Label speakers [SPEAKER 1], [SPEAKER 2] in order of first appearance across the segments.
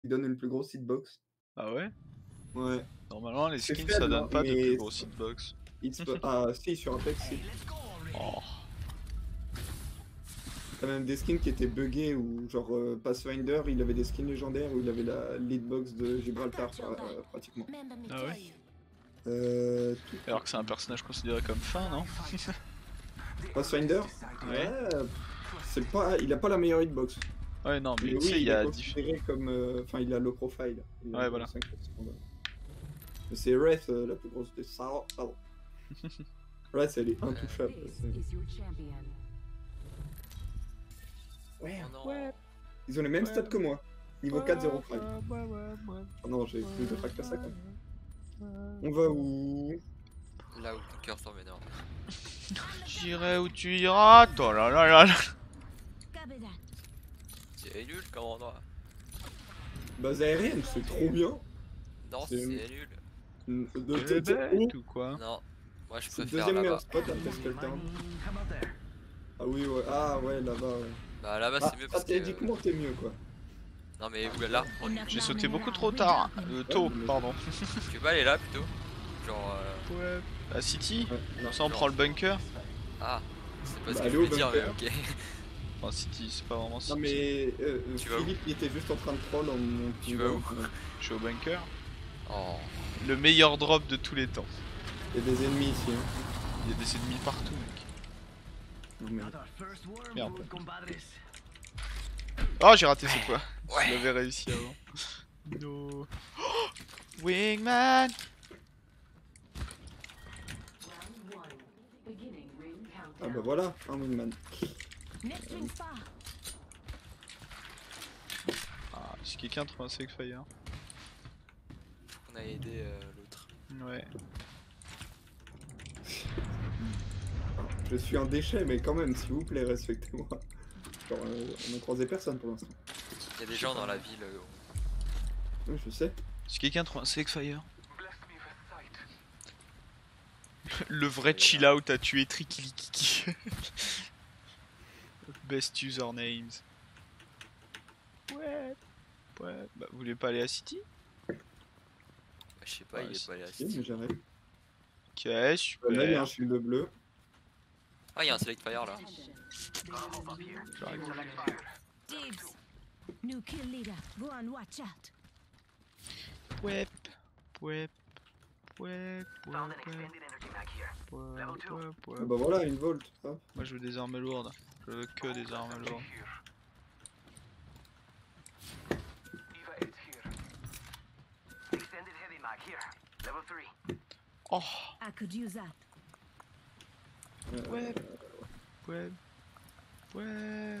[SPEAKER 1] qui donne une plus grosse hitbox.
[SPEAKER 2] Ah ouais?
[SPEAKER 1] Ouais.
[SPEAKER 2] Normalement, les
[SPEAKER 1] C'est
[SPEAKER 2] skins ça
[SPEAKER 1] faible, hein,
[SPEAKER 2] donne pas de plus
[SPEAKER 1] mais
[SPEAKER 2] grosse hitbox.
[SPEAKER 1] ah si, sur Apex, si.
[SPEAKER 2] Oh.
[SPEAKER 1] T'as même des skins qui étaient buggés ou genre Pathfinder, il avait des skins légendaires où il avait la hitbox de Gibraltar pratiquement.
[SPEAKER 2] Ah ouais? Alors que c'est un personnage considéré comme fin, non?
[SPEAKER 1] Pathfinder?
[SPEAKER 2] Ouais.
[SPEAKER 1] C'est pas, il a pas la meilleure hitbox.
[SPEAKER 2] Ouais, non, mais
[SPEAKER 1] Mais
[SPEAKER 2] tu sais,
[SPEAKER 1] oui,
[SPEAKER 2] il y
[SPEAKER 1] il est
[SPEAKER 2] a
[SPEAKER 1] considéré comme, enfin, il a low profile. Il a
[SPEAKER 2] ouais, voilà.
[SPEAKER 1] 5%. Mais c'est Wraith la plus grosse des ça. Wraith, elle est intouchable. Ouais, ouais. Ils ont les mêmes stats que moi. Niveau 4-0-5. Oh non, j'ai plus de frac que ça, quoi. On va où?
[SPEAKER 3] Là où ton cœur s'en m'énerve.
[SPEAKER 2] J'irai où tu iras, toi là là là là.
[SPEAKER 3] C'est nul comme endroit.
[SPEAKER 1] Base aérienne, c'est trop bien.
[SPEAKER 3] Non, c'est nul.
[SPEAKER 2] Bête ou quoi?
[SPEAKER 3] Non, moi je
[SPEAKER 1] C'est le
[SPEAKER 3] préfère
[SPEAKER 1] deuxième
[SPEAKER 3] là-bas.
[SPEAKER 1] meilleur spot après Skulltown. Ah oui, ouais. Ah ouais, là-bas, ouais.
[SPEAKER 3] Bah là-bas c'est mieux parce que...
[SPEAKER 1] stratégiquement, t'es mieux, quoi.
[SPEAKER 3] Non mais où là?
[SPEAKER 2] J'ai sauté beaucoup trop tard. Tôt, pardon.
[SPEAKER 3] Tu peux aller là plutôt? Genre...
[SPEAKER 2] Ouais. À City?
[SPEAKER 1] Ouais, non.
[SPEAKER 2] Ça on prend le bunker?
[SPEAKER 3] Ah, c'est pas ce
[SPEAKER 1] Bah,
[SPEAKER 3] que je
[SPEAKER 1] allez au
[SPEAKER 3] voulais dire mais
[SPEAKER 1] bunker.
[SPEAKER 3] ok.
[SPEAKER 2] Enfin City, c'est pas vraiment City.
[SPEAKER 1] Non mais
[SPEAKER 3] Tu vas où?
[SPEAKER 1] Philippe il était juste en train de troll en montant.
[SPEAKER 3] Tu vas où?
[SPEAKER 2] Je suis au bunker.
[SPEAKER 3] Oh.
[SPEAKER 2] Le meilleur drop de tous les temps.
[SPEAKER 1] Il y a des ennemis ici. Hein.
[SPEAKER 2] Il y a des ennemis partout, mec.
[SPEAKER 1] Non, merde.
[SPEAKER 2] Merde. Oh, j'ai raté cette fois.
[SPEAKER 3] Ouais.
[SPEAKER 2] Je l'avais réussi avant. No. Oh, Wingman.
[SPEAKER 1] Ah bah voilà, un wingman.
[SPEAKER 2] Ah, si quelqu'un trouve un Segfire.
[SPEAKER 3] On a aidé l'autre.
[SPEAKER 2] Ouais.
[SPEAKER 1] Je suis un déchet, mais quand même, s'il vous plaît, respectez-moi. Genre, on n'a croisé personne pour l'instant.
[SPEAKER 3] Il y a des gens dans la ville.
[SPEAKER 1] Oui, je sais.
[SPEAKER 2] Si quelqu'un trouve un Segfire. Le vrai chill out a tué Trikilikiki. Best usernames. Ouais. Ouais. Bah, vous voulez pas aller à City?
[SPEAKER 3] Bah, je sais pas,
[SPEAKER 2] Ouais,
[SPEAKER 3] il est pas allé à
[SPEAKER 1] Si,
[SPEAKER 3] City.
[SPEAKER 1] mais j'arrive.
[SPEAKER 2] Ok,
[SPEAKER 1] Là, il y a
[SPEAKER 2] super.
[SPEAKER 1] un shield bleu.
[SPEAKER 3] Ah, il y a un select fire là.
[SPEAKER 2] J'arrive. Ouais. Ouais. Ouais.
[SPEAKER 1] Ah bah voilà, une volt. Hop.
[SPEAKER 2] Moi je veux des armes lourdes. Je veux que des armes lourdes. Oh. Ouais. Ouais. Ouais.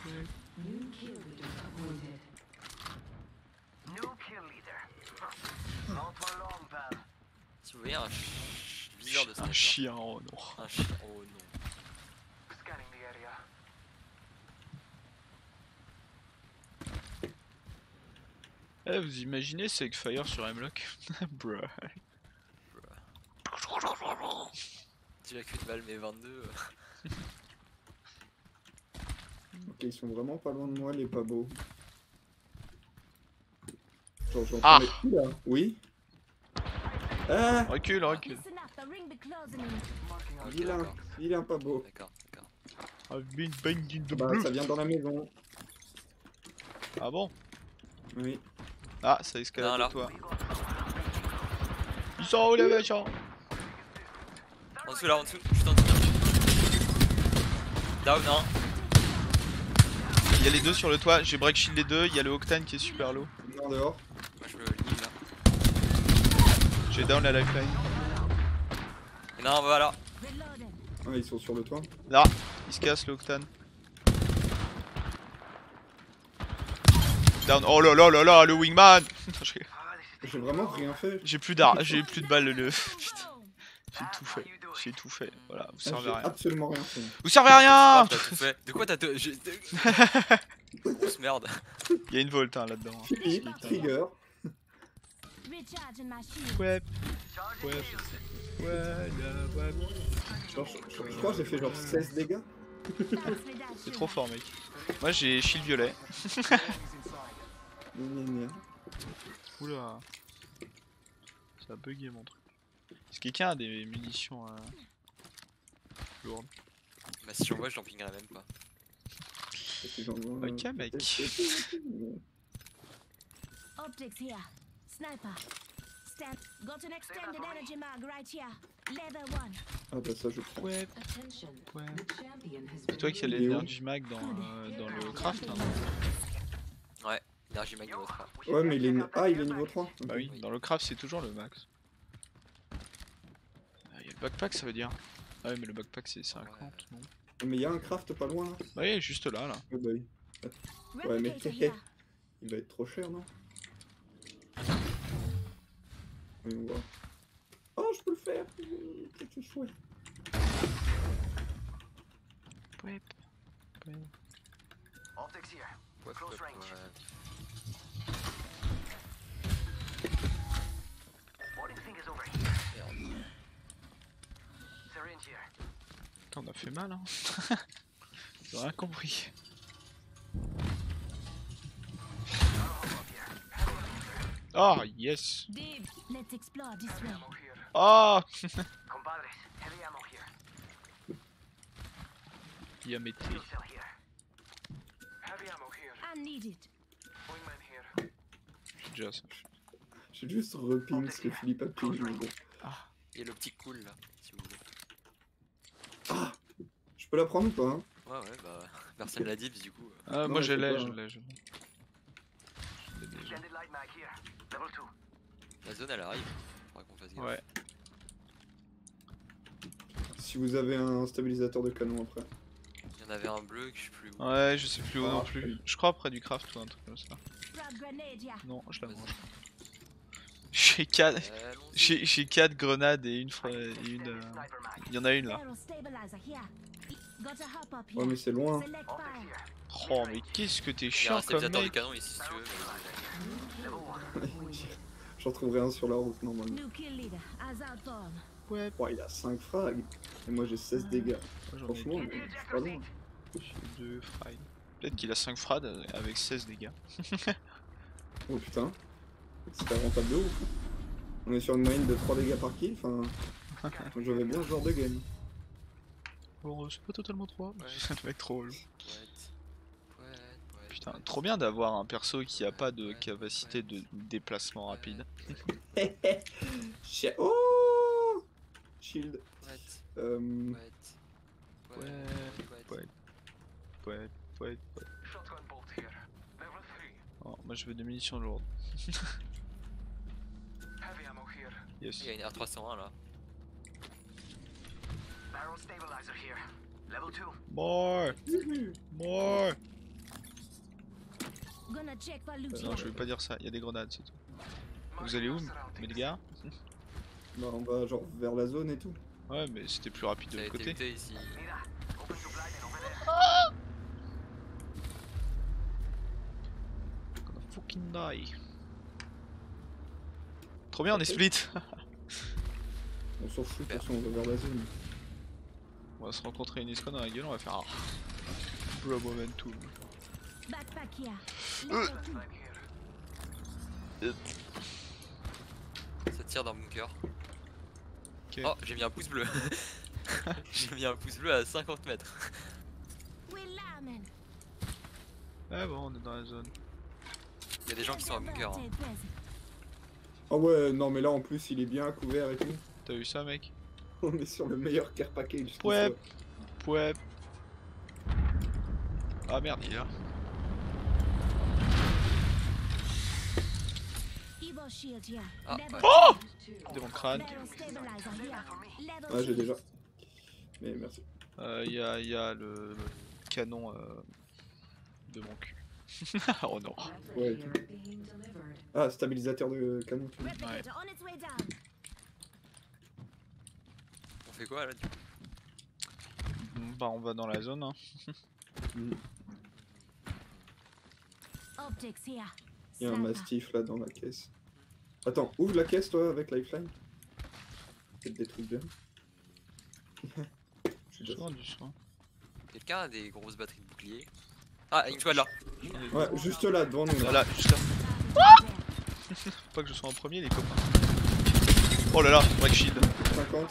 [SPEAKER 3] Si vous voyez un viseur de
[SPEAKER 2] Un
[SPEAKER 3] sniper.
[SPEAKER 2] chien, oh non.
[SPEAKER 3] Un chien, oh non.
[SPEAKER 2] Eh, vous imaginez Segfire sur Hemlock? Bruh.
[SPEAKER 3] Déjà qu'une balle mais 22.
[SPEAKER 1] Ok, ils sont vraiment pas loin de moi, les pas beaux. Genre, j'entends
[SPEAKER 2] Ah.
[SPEAKER 1] les coups, là. Oui. Ah,
[SPEAKER 2] Recule, recule.
[SPEAKER 3] Ok,
[SPEAKER 1] vilain,
[SPEAKER 3] d'accord.
[SPEAKER 1] vilain pas beau.
[SPEAKER 3] D'accord, d'accord.
[SPEAKER 2] I've been banging the
[SPEAKER 1] Bah,
[SPEAKER 2] blue.
[SPEAKER 1] ça vient dans la maison.
[SPEAKER 2] Ah bon?
[SPEAKER 1] Oui.
[SPEAKER 2] Ah, ça escalade
[SPEAKER 3] Non, là.
[SPEAKER 2] de toi. Ils sont où les méchants?
[SPEAKER 3] En dessous là, en dessous, juste en dessous. Down, non.
[SPEAKER 2] Il y a les deux sur le toit, j'ai break shield les deux, il y a le Octane qui est super low.
[SPEAKER 1] Non, dehors.
[SPEAKER 3] Moi je me heal là.
[SPEAKER 2] J'ai down la lifeline.
[SPEAKER 3] Non, voilà.
[SPEAKER 1] Ah, ils sont sur le toit.
[SPEAKER 2] Là, il se casse le Octane. Down. Oh là là là là, le Wingman.
[SPEAKER 1] J'ai vraiment rien fait.
[SPEAKER 2] J'ai plus d'armes, j'ai plus de balles le... Putain. J'ai tout fait, j'ai tout fait. Voilà, vous
[SPEAKER 1] Ah,
[SPEAKER 2] servez
[SPEAKER 1] j'ai
[SPEAKER 2] à rien.
[SPEAKER 1] absolument rien fait.
[SPEAKER 2] Vous servez à rien.
[SPEAKER 3] T'as tout fait. De quoi t'as tout... Grosse merde.
[SPEAKER 2] Il y a une volte hein, là-dedans.
[SPEAKER 1] Philippe, trigger.
[SPEAKER 2] Ouais. Ouais. Ouais.
[SPEAKER 1] Genre, je crois que j'ai fait genre 16 dégâts.
[SPEAKER 2] C'est trop fort mec. Moi j'ai shield violet.
[SPEAKER 1] Gna, gna, gna.
[SPEAKER 2] Oula. Ça a bugué mon truc. Est-ce que quelqu'un a des munitions lourdes?
[SPEAKER 3] Bah si j'en vois, j'en pingerai même pas.
[SPEAKER 2] Ok mec.
[SPEAKER 4] Optics here. Sniper. Stand. Got an extended energy mag right here. Level 1.
[SPEAKER 1] Ah bah ça je prends.
[SPEAKER 2] Ouais.
[SPEAKER 5] Attention.
[SPEAKER 2] Ouais.
[SPEAKER 5] The champion has
[SPEAKER 2] C'est toi qui as
[SPEAKER 1] Il est où
[SPEAKER 2] l'énergie mag dans le craft hein, non?
[SPEAKER 3] Ouais, énergie mag niveau 3.
[SPEAKER 1] Ouais mais il est... Ah il est niveau 3.
[SPEAKER 2] Bah oui, dans le craft c'est toujours le max. Ah, y a le backpack ça veut dire. Ah oui mais le backpack c'est 50 non?
[SPEAKER 1] Mais il y a un craft pas loin là.
[SPEAKER 2] Bah oui juste là.
[SPEAKER 1] Ouais bah oui. Ouais mais
[SPEAKER 4] Replicator here.
[SPEAKER 1] il va être trop cher non? Voyons voir. Oh je peux le faire. C'est chouette.
[SPEAKER 2] Ouais.
[SPEAKER 6] Optics here.
[SPEAKER 3] Ouais,
[SPEAKER 6] Close range. What do you think is over here?
[SPEAKER 3] Merde.
[SPEAKER 6] Syringe here.
[SPEAKER 2] Putain, on a fait mal hein. J'ai rien compris. Ah yes.
[SPEAKER 4] Deep. Let's explore this way.
[SPEAKER 6] Ammo here.
[SPEAKER 2] Ah
[SPEAKER 6] Compadres, heavy ammo here.
[SPEAKER 2] Yamete.
[SPEAKER 6] Fuel cell here. Heavy ammo here.
[SPEAKER 4] I need it.
[SPEAKER 6] Wingman here.
[SPEAKER 2] J'ai déjà ça.
[SPEAKER 1] J'ai juste reping ce que Philippe a pris. Mais bon.
[SPEAKER 3] Et le petit cool là, si vous voulez.
[SPEAKER 1] Ah je peux la prendre ou pas hein?
[SPEAKER 3] Ouais, bah personne l'a dit, du coup.
[SPEAKER 2] Ah
[SPEAKER 1] Non,
[SPEAKER 2] moi
[SPEAKER 1] je
[SPEAKER 2] je
[SPEAKER 1] sais
[SPEAKER 2] l'ai,
[SPEAKER 1] pas.
[SPEAKER 2] je l'ai. Déjà.
[SPEAKER 6] Extended light mag here. Level 2.
[SPEAKER 3] La zone elle arrive. Faudra qu'on fasse gaffe.
[SPEAKER 2] Ouais.
[SPEAKER 1] Si vous avez un stabilisateur de canon après.
[SPEAKER 3] Il y en avait un bleu que je sais plus où.
[SPEAKER 2] Ouais, je sais plus où
[SPEAKER 1] Ah,
[SPEAKER 2] non plus. Je crois près du craft ou un truc comme ça.
[SPEAKER 4] Frag grenade here.
[SPEAKER 2] Non, je la
[SPEAKER 3] Vas-y.
[SPEAKER 2] mange. J'ai 4
[SPEAKER 3] Allons-y.
[SPEAKER 2] j'ai 4 grenades et une et une
[SPEAKER 6] Extended sniper mag.
[SPEAKER 2] il y en a une là.
[SPEAKER 4] Barrel stabilizer here. Got a hop up
[SPEAKER 1] Ouais
[SPEAKER 4] here.
[SPEAKER 1] mais c'est loin.
[SPEAKER 4] Select
[SPEAKER 6] Optics
[SPEAKER 4] fire.
[SPEAKER 6] here.
[SPEAKER 2] Oh mais qu'est-ce que t'es
[SPEAKER 3] Il y a
[SPEAKER 2] chiant
[SPEAKER 3] un
[SPEAKER 2] comme
[SPEAKER 3] stabilisateur de
[SPEAKER 2] mec.
[SPEAKER 3] canon ici si tu veux.
[SPEAKER 6] Level 1.
[SPEAKER 1] J'en trouverai un sur la route normalement.
[SPEAKER 4] New kill leader. As outbound.
[SPEAKER 2] Ouais,
[SPEAKER 1] Oh, il a 5 frags. Et moi j'ai 16 dégâts.
[SPEAKER 2] moi, j'en ai
[SPEAKER 1] Franchement,
[SPEAKER 6] Give me
[SPEAKER 1] c'est
[SPEAKER 6] ejector
[SPEAKER 1] pas loin.
[SPEAKER 6] seat.
[SPEAKER 2] j'ai 2 frags. Peut-être qu'il a 5 frags avec 16 dégâts.
[SPEAKER 1] Oh putain. C'était rentable de ouf. On est sur une moyenne de 3 dégâts par kill. Enfin, je vais bien ce genre de game.
[SPEAKER 2] Bon, c'est pas totalement 3, mais
[SPEAKER 3] Ouais.
[SPEAKER 2] c'est un mec trop relou.
[SPEAKER 3] Poète.
[SPEAKER 2] Putain, trop bien d'avoir un perso qui a pas de capacité de déplacement rapide.
[SPEAKER 1] Oh Shield.
[SPEAKER 3] Ouais.
[SPEAKER 2] Ouais.
[SPEAKER 6] Shotgun bolt here. Level 3.
[SPEAKER 2] Oh, moi je veux des munitions lourdes.
[SPEAKER 6] Heavy ammo here.
[SPEAKER 2] Yes.
[SPEAKER 3] Il y a une R301 là.
[SPEAKER 6] Barrel stabilizer here. Level 2.
[SPEAKER 2] More.
[SPEAKER 4] Gonna check for loot
[SPEAKER 2] Non,
[SPEAKER 4] here.
[SPEAKER 2] je vais pas dire ça, il y a des grenades, c'est tout. Vous allez où, mes gars?
[SPEAKER 1] Bah, on va genre vers la zone et tout.
[SPEAKER 2] Ouais, mais c'était plus rapide de
[SPEAKER 3] Ça a
[SPEAKER 2] l'autre
[SPEAKER 3] été
[SPEAKER 2] côté.
[SPEAKER 3] looté ici.
[SPEAKER 6] Mira, open supply and over there.
[SPEAKER 2] Gonna fucking die. Trop bien, on est split.
[SPEAKER 1] On s'en fout, de toute façon, on va vers la zone.
[SPEAKER 2] On va se rencontrer une escouade dans la gueule, on va faire Bro momentum.
[SPEAKER 4] Backpack here. Level 2.
[SPEAKER 6] Line here.
[SPEAKER 3] Ça tire dans mon cœur.
[SPEAKER 2] Ok.
[SPEAKER 3] Oh, j'ai mis un pouce bleu. J'ai mis un pouce bleu à 50 mètres.
[SPEAKER 4] We linemen.
[SPEAKER 2] Ah bon, on est dans la zone.
[SPEAKER 3] Il y a des gens qui sont à bunker. Hein.
[SPEAKER 1] Ah ouais, non mais là en plus il est bien couvert et tout.
[SPEAKER 2] T'as vu ça, mec?
[SPEAKER 1] On est sur le meilleur care package. tout
[SPEAKER 2] Ouais.
[SPEAKER 1] ça.
[SPEAKER 2] Ouais. Ah merde, il est là.
[SPEAKER 4] Evo shield here.
[SPEAKER 3] Ah,
[SPEAKER 4] Level
[SPEAKER 3] ouais.
[SPEAKER 2] Oh!
[SPEAKER 4] 2.
[SPEAKER 2] Devant le crâne.
[SPEAKER 4] Barrel stabilizer here. Level
[SPEAKER 1] Ouais, j'ai
[SPEAKER 4] 3.
[SPEAKER 1] déjà. Mais merci.
[SPEAKER 2] Il y a le canon de mon cul. Oh non.
[SPEAKER 1] Ouais.
[SPEAKER 5] Replicator being delivered.
[SPEAKER 1] Ah, stabilisateur de canon. tu dis.
[SPEAKER 4] Replicator on its way down.
[SPEAKER 3] On fait quoi là du coup?
[SPEAKER 2] Bah on va dans la zone hein.
[SPEAKER 4] Optics here.
[SPEAKER 1] Il y a un
[SPEAKER 4] Sniper.
[SPEAKER 1] mastif là dans la caisse. Attends, ouvre la caisse toi avec Lifeline. Peut-être des trucs bien. Je suis
[SPEAKER 2] Du
[SPEAKER 1] déjà-
[SPEAKER 2] soin, du soin.
[SPEAKER 3] Quelqu'un a des grosses batteries de bouclier? Ah, une toile là.
[SPEAKER 1] Ouais, juste là devant nous. Là.
[SPEAKER 2] Voilà, juste là. Faut pas que je sois en premier les copains. Oh là là, break shield.
[SPEAKER 1] 50.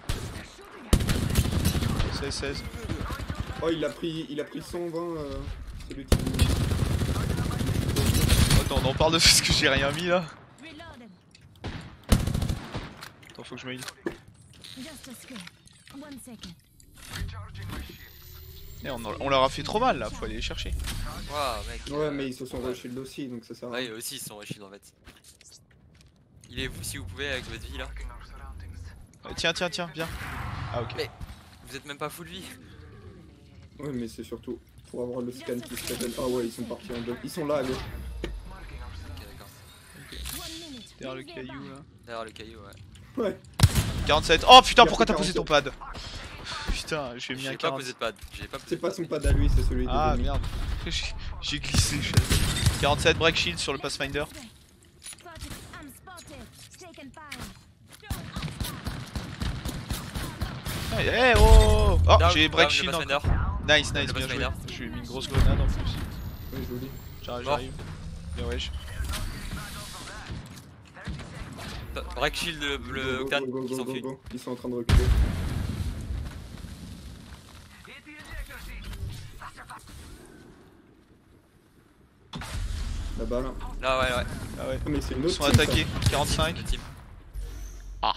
[SPEAKER 2] 16.
[SPEAKER 1] Oh, il a pris 120. Celui qui.
[SPEAKER 2] Attends, on en parle de ce que j'ai rien mis là.
[SPEAKER 4] Reloaded.
[SPEAKER 2] Attends, faut que je me heal.
[SPEAKER 4] Just a skill. 1 second.
[SPEAKER 2] Eh, on leur a fait trop mal là, faut aller les chercher.
[SPEAKER 3] Waouh, mec.
[SPEAKER 1] Ouais, mais ils se sont rushés aussi, donc ça sert à
[SPEAKER 3] Ouais,
[SPEAKER 1] rien.
[SPEAKER 3] eux aussi ils sont rushield en fait. Il est vous si vous pouvez avec votre vie là.
[SPEAKER 2] Tiens, viens. Ah ok.
[SPEAKER 3] Mais- Vous êtes même pas full vie.
[SPEAKER 1] Ouais, mais c'est surtout pour avoir le scan qui se révèle. Ah ouais, ils sont partis en deux. Ils sont là, à gauche.
[SPEAKER 3] Ok, d'accord.
[SPEAKER 4] 1 minute.
[SPEAKER 2] Derrière le
[SPEAKER 4] Rings
[SPEAKER 2] caillou
[SPEAKER 4] nearby.
[SPEAKER 2] là.
[SPEAKER 3] Derrière le caillou, ouais.
[SPEAKER 1] Ouais.
[SPEAKER 2] 47. Oh putain,
[SPEAKER 1] Il a
[SPEAKER 2] pourquoi
[SPEAKER 1] pris
[SPEAKER 2] t'as posé ton
[SPEAKER 1] 47.
[SPEAKER 2] pad? Putain, j'ai mis un
[SPEAKER 3] J'ai pas
[SPEAKER 2] 40.
[SPEAKER 3] posé de pad. J'ai pas posé
[SPEAKER 1] C'est
[SPEAKER 3] de
[SPEAKER 1] pas
[SPEAKER 3] pad.
[SPEAKER 1] son pad à lui, c'est celui de
[SPEAKER 2] Ah
[SPEAKER 1] Denis.
[SPEAKER 2] merde. J'ai glissé, je sais. 47 break shield sur le Pathfinder.
[SPEAKER 4] Spotted. I'm spotted. Taken fire.
[SPEAKER 2] Eh oh, oh
[SPEAKER 3] Down,
[SPEAKER 2] j'ai break
[SPEAKER 3] down,
[SPEAKER 2] shield
[SPEAKER 3] le
[SPEAKER 2] encore.
[SPEAKER 3] Pathfinder.
[SPEAKER 2] Nice, bien joué.
[SPEAKER 3] Pathfinder.
[SPEAKER 2] Je lui ai mis une grosse grenade en plus.
[SPEAKER 1] Ouais, joli.
[SPEAKER 2] J'arrive. Bien wesh.
[SPEAKER 3] Break shield le
[SPEAKER 1] Go,
[SPEAKER 3] Octane
[SPEAKER 1] go, go,
[SPEAKER 3] qui
[SPEAKER 1] go,
[SPEAKER 3] s'enfuit.
[SPEAKER 1] go. Ils sont en train de reculer. Là-bas, là.
[SPEAKER 3] Là, ouais.
[SPEAKER 2] Ah ouais.
[SPEAKER 1] Ah, mais c'est une
[SPEAKER 2] Ils
[SPEAKER 1] autre
[SPEAKER 2] sont
[SPEAKER 1] team, ça.
[SPEAKER 2] attaqués. 45.
[SPEAKER 3] Le team.
[SPEAKER 2] Ah.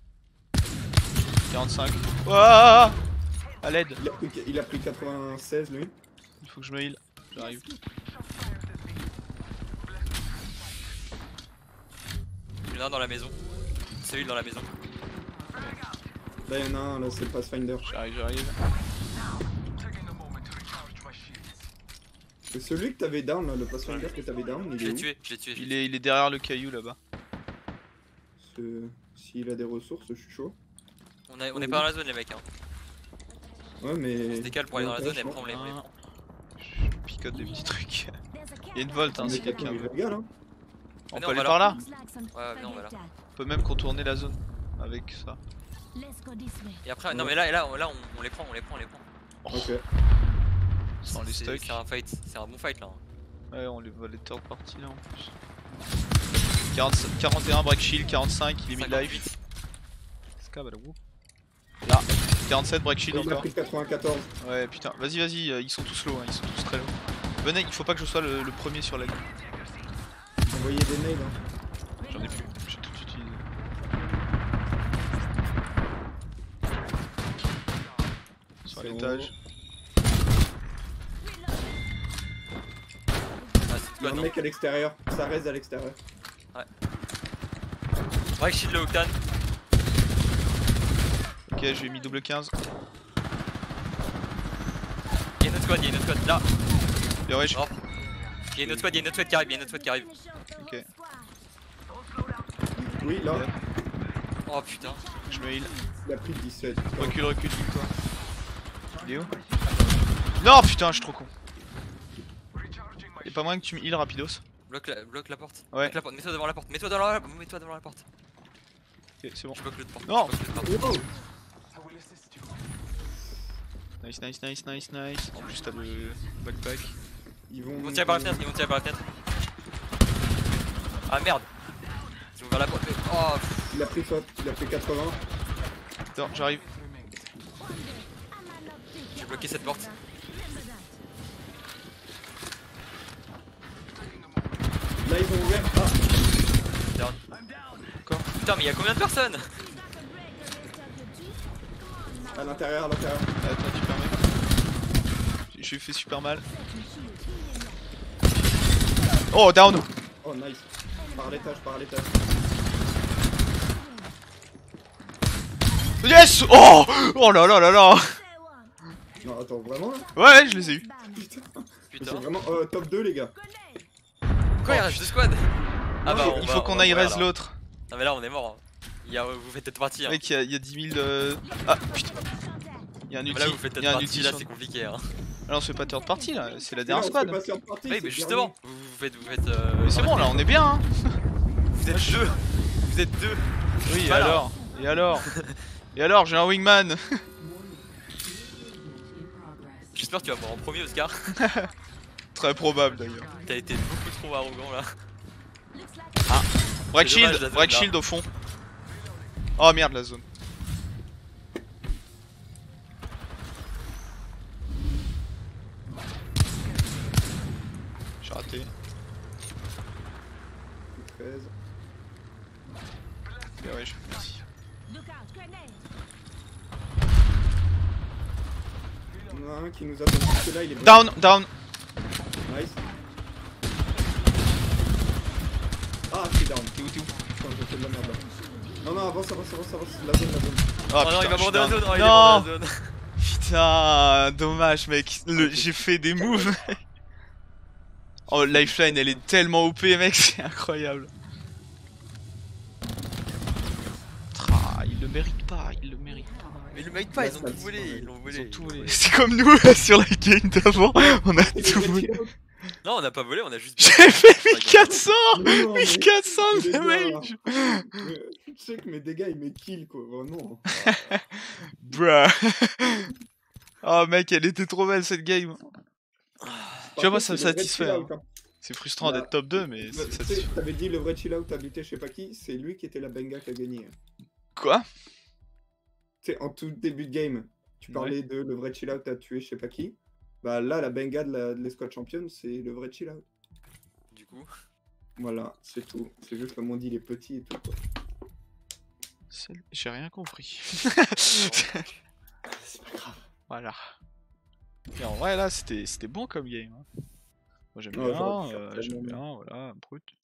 [SPEAKER 2] 45. Ouah, à l'aide.
[SPEAKER 1] Il a pris 96, lui.
[SPEAKER 2] Il faut que je me heal. J'arrive.
[SPEAKER 3] Il y en a un dans la maison. Celui dans la maison.
[SPEAKER 1] Là, il y en a un, là, c'est le Pathfinder.
[SPEAKER 2] J'arrive.
[SPEAKER 1] C'est celui que t'avais down, là, le Pathfinder que t'avais down, il
[SPEAKER 3] Je
[SPEAKER 1] est
[SPEAKER 3] l'ai
[SPEAKER 1] où?
[SPEAKER 3] tué, je l'ai tué.
[SPEAKER 2] Il est derrière le caillou là-bas.
[SPEAKER 1] S'il a des ressources, je suis chaud.
[SPEAKER 3] On est pas dans la zone, les mecs. Hein.
[SPEAKER 1] Ouais, mais.
[SPEAKER 3] On se décale pour aller dans la zone et après on les
[SPEAKER 2] Ah.
[SPEAKER 3] prend.
[SPEAKER 2] Je picote des petits trucs. Il y a une volte hein,
[SPEAKER 1] Mais
[SPEAKER 2] si quelqu'un
[SPEAKER 1] il
[SPEAKER 2] veut.
[SPEAKER 1] régale, hein.
[SPEAKER 2] On
[SPEAKER 3] non,
[SPEAKER 2] peut aller
[SPEAKER 3] voilà.
[SPEAKER 2] par là.
[SPEAKER 3] Ouais, non, voilà.
[SPEAKER 2] On peut même contourner la zone avec ça.
[SPEAKER 4] Let's go this way.
[SPEAKER 3] Et après, non mais là on les prend.
[SPEAKER 1] Ok.
[SPEAKER 2] Sans les
[SPEAKER 3] C'est
[SPEAKER 2] stocks.
[SPEAKER 3] un fight, c'est un bon fight là.
[SPEAKER 2] Ouais, on les voit les third party là en plus. 41 break shield, 45 il est mid-life.
[SPEAKER 3] 58.
[SPEAKER 2] Là, 47 break shield
[SPEAKER 1] Il a
[SPEAKER 2] encore.
[SPEAKER 1] pris 94.
[SPEAKER 2] Ouais putain, vas-y, ils sont tous low, hein, ils sont tous très low. Venez, il faut pas que je sois le premier sur la ligne.
[SPEAKER 1] Envoyez des nades, hein.
[SPEAKER 2] J'en ai plus, j'ai tout utilisé. Sur
[SPEAKER 1] C'est
[SPEAKER 2] l'étage.
[SPEAKER 3] Ah, c'est
[SPEAKER 1] Il y a
[SPEAKER 3] quoi,
[SPEAKER 1] un
[SPEAKER 3] non?
[SPEAKER 1] mec à l'extérieur. Ça reste à l'extérieur.
[SPEAKER 3] Break shield le Octane.
[SPEAKER 2] Ok, j'ai mis double 15.
[SPEAKER 3] Il y a une autre squad, là.
[SPEAKER 2] Bien wesh.
[SPEAKER 3] Oh. Il y a une autre squad qui arrive,
[SPEAKER 2] Ok.
[SPEAKER 1] Oui, là,
[SPEAKER 3] Oh putain.
[SPEAKER 2] Je me heal.
[SPEAKER 1] il a pris 17.
[SPEAKER 2] Recule, toi. Il est où? Non putain, je suis trop con. Y'a pas moyen que tu me heal rapidos?
[SPEAKER 3] Bloque la porte.
[SPEAKER 2] Ouais.
[SPEAKER 3] Bloque la porte. Mets-toi devant la porte. Mets-toi devant la porte.
[SPEAKER 2] Ok, c'est bon.
[SPEAKER 3] Je bloque l'autre porte.
[SPEAKER 2] Non.
[SPEAKER 3] Je bloque l'autre porte.
[SPEAKER 1] Oh,
[SPEAKER 2] Nice. En plus t'as le backpack.
[SPEAKER 1] ils vont.
[SPEAKER 3] Ils vont tirer par la fenêtre, Ah merde. Ils ont ouvert la porte. Oh pff.
[SPEAKER 1] Il a pris 80.
[SPEAKER 2] Attends, j'arrive.
[SPEAKER 3] J'ai bloqué cette porte.
[SPEAKER 1] Là, ils ont ouvert. Ah,
[SPEAKER 3] Down.
[SPEAKER 2] Encore.
[SPEAKER 3] Putain mais il y a combien de personnes?
[SPEAKER 1] à l'intérieur, à l'intérieur.
[SPEAKER 2] Attends, tu permets. J'ai fait super mal. Oh, down.
[SPEAKER 1] Oh, nice. Par l'étage.
[SPEAKER 2] Yes. Oh. Oh là là là là.
[SPEAKER 1] Non, attends, vraiment là?
[SPEAKER 2] Ouais, je les ai eu.
[SPEAKER 1] Putain. C'est
[SPEAKER 3] Putain.
[SPEAKER 1] vraiment top 2, les gars.
[SPEAKER 3] Quoi, il reste 2 squads? Ah bah on
[SPEAKER 2] Il
[SPEAKER 3] va-
[SPEAKER 2] faut
[SPEAKER 3] on
[SPEAKER 2] qu'on
[SPEAKER 3] va
[SPEAKER 2] aille
[SPEAKER 3] mourir,
[SPEAKER 2] raise
[SPEAKER 3] là.
[SPEAKER 2] l'autre.
[SPEAKER 3] Non mais là on est mort. Vous faites peut-être partie. Hein.
[SPEAKER 2] Mec, il y a 10 000 de. Ah putain. Il y a un
[SPEAKER 3] Mais
[SPEAKER 2] ulti.
[SPEAKER 3] là vous faites
[SPEAKER 2] Il y
[SPEAKER 3] peut-être
[SPEAKER 2] a un
[SPEAKER 3] partie,
[SPEAKER 2] ulti.
[SPEAKER 3] là
[SPEAKER 2] sur-
[SPEAKER 3] c'est compliqué. Hein.
[SPEAKER 2] Ah non, c'est pas third party là, c'est la
[SPEAKER 1] Là,
[SPEAKER 2] dernière
[SPEAKER 1] on
[SPEAKER 2] squad.
[SPEAKER 1] se fait passer en partie,
[SPEAKER 3] Oui mais
[SPEAKER 1] c'est
[SPEAKER 3] justement,
[SPEAKER 1] permis.
[SPEAKER 3] vous faites
[SPEAKER 2] Mais c'est bon là, on est bien hein.
[SPEAKER 3] Vous êtes deux. Vous êtes deux.
[SPEAKER 2] Oui, et
[SPEAKER 3] Voilà.
[SPEAKER 2] alors? Et alors? Et alors, j'ai un wingman.
[SPEAKER 3] J'espère que tu vas mourir en premier Oscar.
[SPEAKER 2] Très probable d'ailleurs.
[SPEAKER 3] T'as été beaucoup trop arrogant là.
[SPEAKER 4] Looks like
[SPEAKER 2] Break
[SPEAKER 3] C'est dommage,
[SPEAKER 2] shield,
[SPEAKER 3] la zone,
[SPEAKER 2] break
[SPEAKER 3] là.
[SPEAKER 2] shield au fond. Oh merde la zone. J'ai raté.
[SPEAKER 1] 13.
[SPEAKER 2] Mais ouais, merci.
[SPEAKER 4] Look out, grenade.
[SPEAKER 1] On en a un qui nous attend parce que là il est
[SPEAKER 2] Down, down.
[SPEAKER 1] Nice. Ah, je suis down.
[SPEAKER 2] T'es où, t'es où?
[SPEAKER 1] Putain, j'ai fait de la merde là. Non, non, avance. La zone.
[SPEAKER 2] Oh,
[SPEAKER 3] Oh non, il va
[SPEAKER 2] putain,
[SPEAKER 3] border la
[SPEAKER 2] putain.
[SPEAKER 3] zone. Oh, il est
[SPEAKER 2] Non.
[SPEAKER 3] border la zone.
[SPEAKER 2] Putain, dommage mec. J'ai fait des moves. Oh, Lifeline elle est tellement OP mec, c'est incroyable. Il le mérite pas, il le mérite pas.
[SPEAKER 3] Mais ils le méritent pas, ils ont tout volé. Ils l'ont volé.
[SPEAKER 2] Ils ont tout volé. C'est comme nous sur la game d'avant, on a tout volé.
[SPEAKER 3] Non, on a pas volé, on a juste.
[SPEAKER 2] J'ai fait 1400
[SPEAKER 1] Non, mais
[SPEAKER 2] 1400
[SPEAKER 1] les
[SPEAKER 2] de
[SPEAKER 1] gars,
[SPEAKER 2] damage.
[SPEAKER 1] Tu sais que mes dégâts ils me kill quoi, vraiment.
[SPEAKER 2] Bruh. Oh mec, elle était trop belle cette game. Tu vois, moi ça me satisfait. Hein. C'est frustrant
[SPEAKER 1] Bah,
[SPEAKER 2] d'être top 2, mais c'est satisfait.
[SPEAKER 1] T'avais dit le vrai chill out a buté je sais pas qui, c'est lui qui était la benga qui a gagné.
[SPEAKER 2] Quoi?
[SPEAKER 1] Tu sais, en tout début de game, tu parlais de le vrai chill out a tué je sais pas qui. Bah là, la benga de l'escouade championne, c'est le vrai chill out.
[SPEAKER 3] Du coup.
[SPEAKER 1] Voilà, c'est tout. C'est juste comme on dit les petits et tout quoi.
[SPEAKER 2] J'ai rien compris.
[SPEAKER 1] C'est pas grave.
[SPEAKER 2] Voilà. Et en vrai là c'était bon comme game. Hein. Moi j'aime
[SPEAKER 1] Ouais,
[SPEAKER 2] bien,
[SPEAKER 1] j'aurais pu faire
[SPEAKER 2] j'aime
[SPEAKER 1] tellement
[SPEAKER 2] bien, voilà, brut.